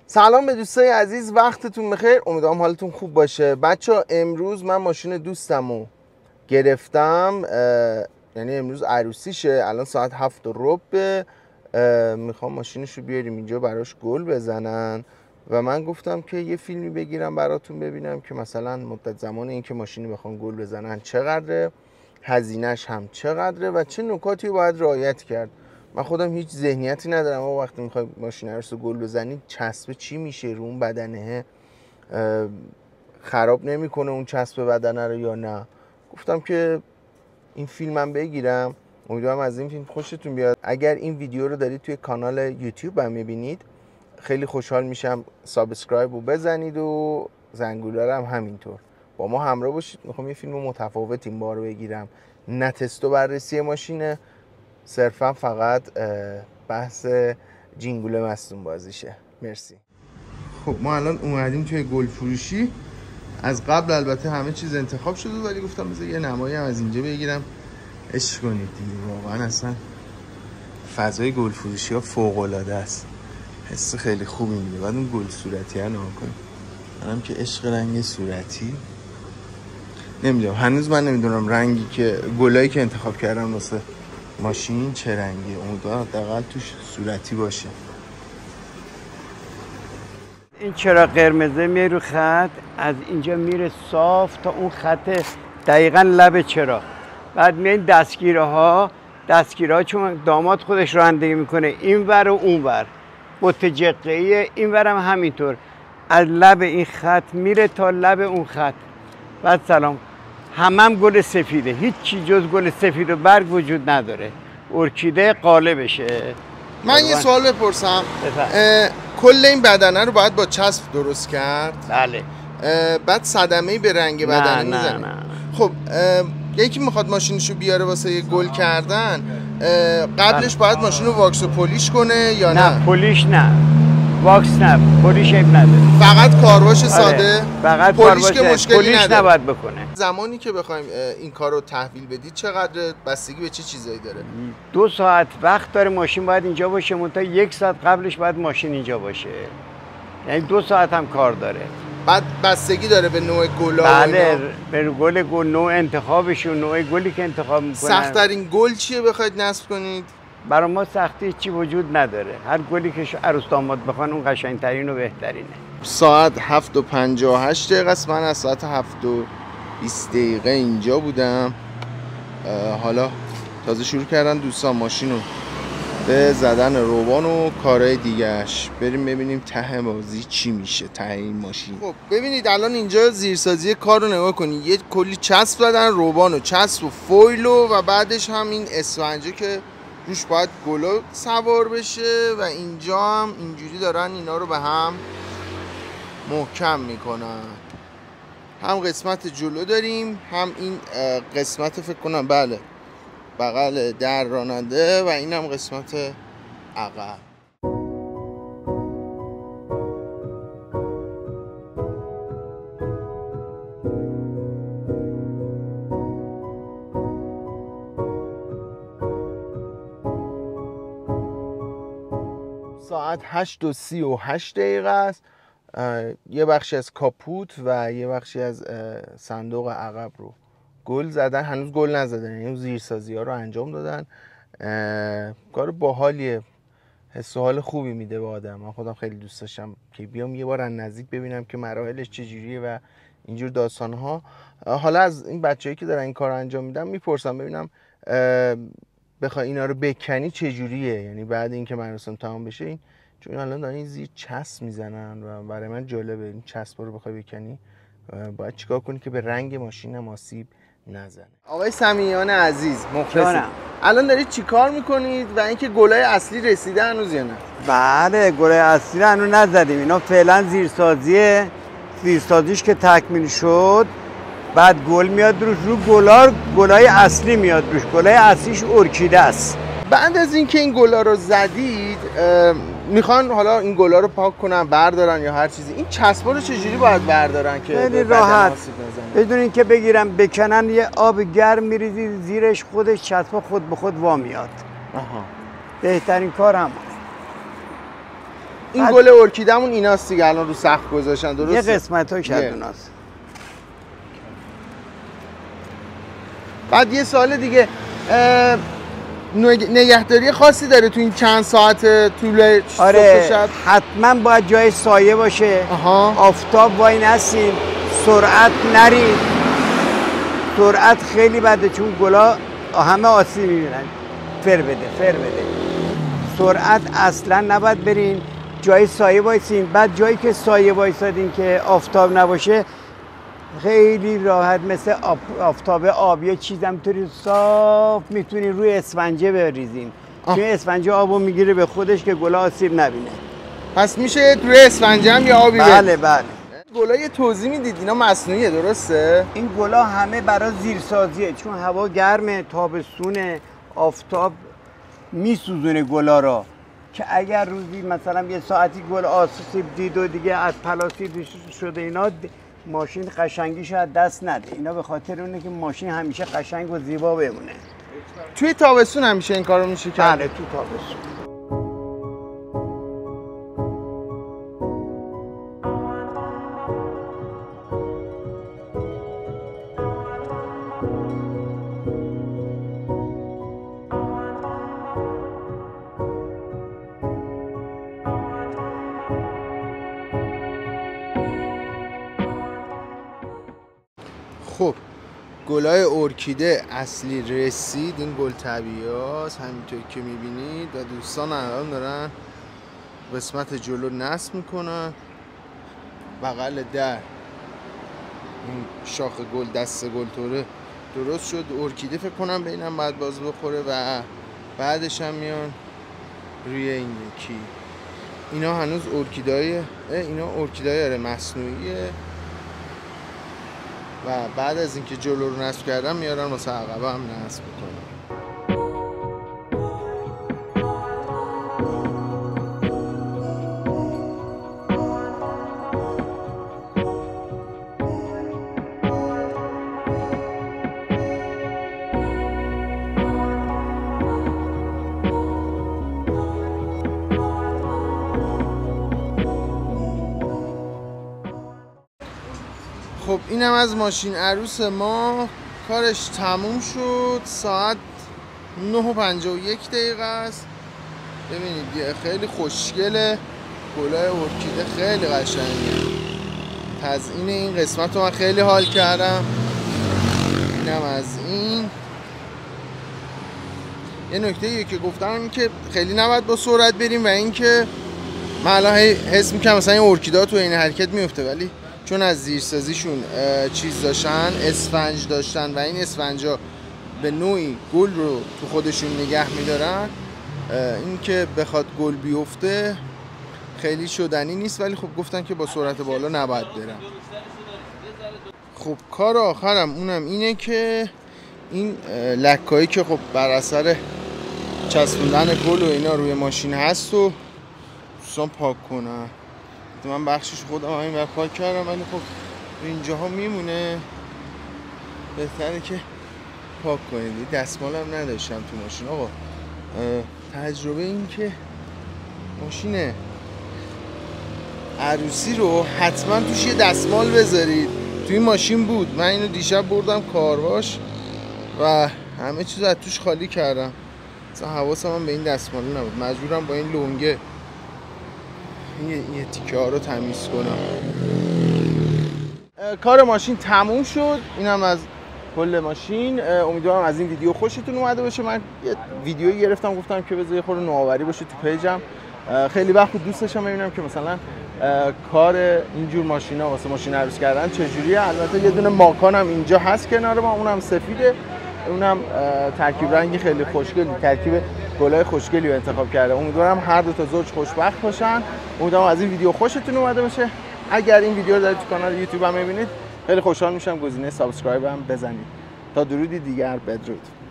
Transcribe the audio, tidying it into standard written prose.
سلام به دوستای عزیز، وقتتون بخیر. امیدوارم حالتون خوب باشه. بچه‌ها امروز من ماشین دوستمو گرفتم، یعنی امروز عروسیشه. الان ساعت 7:15. میخوام ماشینشو بیاریم اینجا براش گل بزنن و من گفتم که یه فیلمی بگیرم براتون ببینم که مثلا مدت زمان این که ماشینی بخوام گل بزنن چقدره، هزینه‌اش هم چقدره و چه نکاتی باید رعایت کرد. من خودم هیچ ذهنیتی ندارم اما وقتی میخوای ماشین رو گل بزنی چسب چی میشه رو اون بدنه، خراب نمیکنه اون چسب بدنه رو یا نه. گفتم که این فیلمم بگیرم. امیدوارم از این فیلم خوشتون بیاد. اگر این ویدیو رو دارید توی کانال یوتیوب هم میبینید خیلی خوشحال میشم سابسکرایب رو بزنید و زنگوله رو هم همینطور با ما همراه باشید. میخوام یه فیلم متفاوت این بار بگیرم، نه تست و بررسی ماشینه، صرفا فقط بحث جینگول مستون بازیشه. مرسی. خب ما الان اومدیم توی گل فروشی. از قبل البته همه چیز انتخاب شده ولی گفتم بذار یه نمایی هم از اینجا بگیرم عشق کنید دیگه. واقعا اصلا فضای گل فروشی ها فوق العاده است، حس خیلی خوبی میده. بعد اون گل صورتی ها نگاه کنید، منم که عشق رنگ صورتی. نمیدونم هنوز من نمیدونم رنگی که گلایی که انتخاب کردم واسه ماشین چه رنگی. امیدوارم حداقل توش صورتی باشه. این چرا قرمزه میره رو خط، از اینجا میره صاف تا اون خط دقیقا لب چرا. بعد میایین دستگیره ها چون داماد خودش رانندگی میکنه این ور و اون ور، متجقه‌ای این ور هم همینطور، از لب این خط میره تا لب اون خط. بعد سلام، هم گل سفیده، هیچ چی جز گل سفید و برگ وجود نداره، ارکیده قالبشه. من یه سوال بپرسم، کل این بدنه رو باید با چسب درست کرد؟ بله. بعد صدمه‌ای به رنگ بدنه میزنه؟ نه. خب یکی میخواد ماشینشو بیاره واسه یه گل کردن، قبلش باید ماشین رو واکس و پولیش کنه یا نه؟ پولیش نه، واکس نه، پولیش عیب نداره. فقط کارواش ساده؟ فقط پولیش که مشکلی پولیش نداره. نباید بکنه. زمانی که بخوایم این کار رو تحویل بدید چقدر بستگی به چه چیزایی داره؟ 2 ساعت وقت داره ماشین باید اینجا باشه، منتها 1 ساعت قبلش باید ماشین اینجا باشه، یعنی 2 ساعت هم کار داره. بعد بستگی داره به نوع گلا. بله، به گل نوع انتخابش و نوع گلی که انتخاب میکنن. سخت‌ترین گل چیه بخواید نصب کنید؟ برای ما سختی چی وجود نداره، هر گلی که عروس داماد بخوان اون قشنگترین و بهترینه. ساعت 7:58 است. من از ساعت 7:20 اینجا بودم. حالا تازه شروع کردن دوستان ماشین رو به زدن روبان و کارهای دیگهش. بریم ببینیم ته بازی چی میشه ته این ماشین. خب ببینید الان اینجا زیرسازی کار رو نگاه کنید، یه کلی چسب زدن، روبان و چسب و فویل و بعدش هم این اسفنجه که روش باید گلا سوار بشه و اینجا هم اینجوری دارن اینا رو به هم محکم میکنن. هم قسمت جلو داریم هم این قسمت فکر کنم بله بغل در راننده و این هم قسمت عقب. ساعت 8:38 است. یه بخشی از کاپوت و یه بخشی از صندوق عقب رو گل زدن، هنوز گل نزدن، یعنی زیرسازی ها رو انجام دادن. کار باحالیه، حس و حال خوبی میده به آدم. من خودم خیلی دوست داشتم که بیام یه بار از نزدیک ببینم که مراحلش چجوریه و اینجور داستان ها. حالا از این بچه‌ای که دارن این کار انجام میدن میپرسم ببینم بخوای اینا رو بکنی چجوریه، یعنی بعد اینکه مراسم تمام بشه این، چون الان دارن این زیر چسب میزنن و برای من جالبه این چسب رو بخوای بکنی باید چیکار کنی که به رنگ ماشین هم آسیب نزنه. آقای سمیعان عزیز مخلصم، الان دارید چیکار میکنید و اینکه گلای اصلی رسیده هنوز یا نه؟ بله، گلای اصلی رو هنوز نزدیم، اینا فعلا زیرسازیش که تکمیل شد بعد گل میاد روش، رو گلای اصلی میاد روش. گلای اصلیش ارکیده است. بعد از اینکه این گلا رو زدید میخوان حالا این گلا رو پاک کنن بردارن یا هر چیزی، این چسبا رو چجوری باید بردارن که خیلی راحت بدون اینکه بگیرن بکنن، یه آب گرم میریزی زیرش، خودش چسبا خود به خود وا میاد. بهترین کار همونه. این گل ارکیده‌مون ایناست دیگه، الان رو سقف گذاشتن درسته؟ یه قسمت‌ها کدوناست. بعد یه سوال دیگه، نگهداری خاصی داره تو این چند ساعت طول آره شب؟ حتما باید جای سایه باشه. آفتاب وای نسیم، سرعت نرید. سرعت خیلی بده چون گلا همه آسیب میبینن. فر بده. سرعت اصلا نباید برین، جای سایه وایسین. بعد جایی که سایه وایسادین که آفتاب نباشه خیلی راحت مثل آفتاب آبی چیزم طوری صاف میتونین روی اسفنجه بریزین. چون اسفنجه آبو میگیره به خودش که گلا آسیب نبینه. پس میشه روی اسفنجه هم یا آبی بله. گلا یه توضیح میدید اینا مصنوعیه درسته؟ این گلا همه برای زیرسازیه، چون هوا گرمه، تابستونه، آفتاب میسوزونه گلا را، که اگر روزی مثلا یه ساعتی گل آسیب دید و دیگه از پلاستیک شده اینا، ماشین قشنگیش از دست نده. اینا به خاطر اونه که ماشین همیشه قشنگ و زیبا بمونه. توی تابستون همیشه این کارو میشه کرد؟ بله تو تابستون. خب گلای ارکیده اصلی رسید. این گل طبیعی هاست همینطور که میبینید و دوستان الان دارن قسمت جلو نصب میکنن. بغل در این شاخ گل دست گل طوره درست شد. ارکیده فکر کنم به اینم بعد باز بخوره و بعدش هم میان روی این یکی. اینا هنوز ارکیده‌ای، اینا ارکیده‌ای مصنوعیه و بعد از اینکه جلو رو نصب کردم میارن واسه عقبه هم نصب میکنن. خب اینم از ماشین عروس ما، کارش تموم شد. ساعت 9:51 است. ببینید خیلی خوشگله، گلای ارکیده خیلی قشنگه. تزیین این قسمت رو من خیلی حال کردم. اینم از این. یه نکته که گفتم این که خیلی نباید با سرعت بریم و اینکه من الان حس میکنم مثلا این ارکیده تو این حرکت میفته، ولی چون از زیرسازیشون چیز داشتن، اسفنج داشتن و این اسفنجا به نوعی گل رو تو خودشون نگه میدارن، این که بخواد گل بیفته خیلی شدنی نیست، ولی خب گفتن که با سرعت بالا نباید برن. خب کار آخرم اونم اینه که این لکایی که خب بر اثر چسبوندن گل و اینا روی ماشین هست و دوستان پاک کنن. من بخشش خودم همین وقت پاک کردم، ولی خب اینجاها میمونه، بهتره که پاک کنید. دستمال هم نداشتم تو ماشین. آقا تجربه این که ماشین عروسی رو حتما توش یه دستمال بذارید. توی ماشین بود، من اینو دیشب بردم کارواش و همه چیز از توش خالی کردم، اصلا حواسم هم به این دستمال نبود. مجبورم با این لنگه یه تیکه ها رو تمیز کنم. کار ماشین تموم شد. اینم از کل ماشین. امیدوارم از این ویدیو خوشتون اومده باشه. من یه ویدیویی گرفتم گفتم که بذار یه خورده نوآوری باشه تو پیجم. خیلی وقت دوست داشتم ببینم که مثلا کار اینجور ماشینا واسه ماشین عروس کردن چجوریه. البته یه دونه ماکان هم اینجا هست کنار ما، اونم سفیده، اونم ترکیب رنگی خیلی خوشگلی، ترکیب گلای خوشگلی رو انتخاب کرده. امیدوارم هر دو تا زوج خوشبخت باشن. امیدوارم از این ویدیو خوشتون اومده باشه. اگر این ویدیو رو دارید تو کانال یوتیوب هم می‌بینید خیلی خوشحال میشم گزینه سابسکرایب هم بزنید. تا درودی دیگر، بدرود.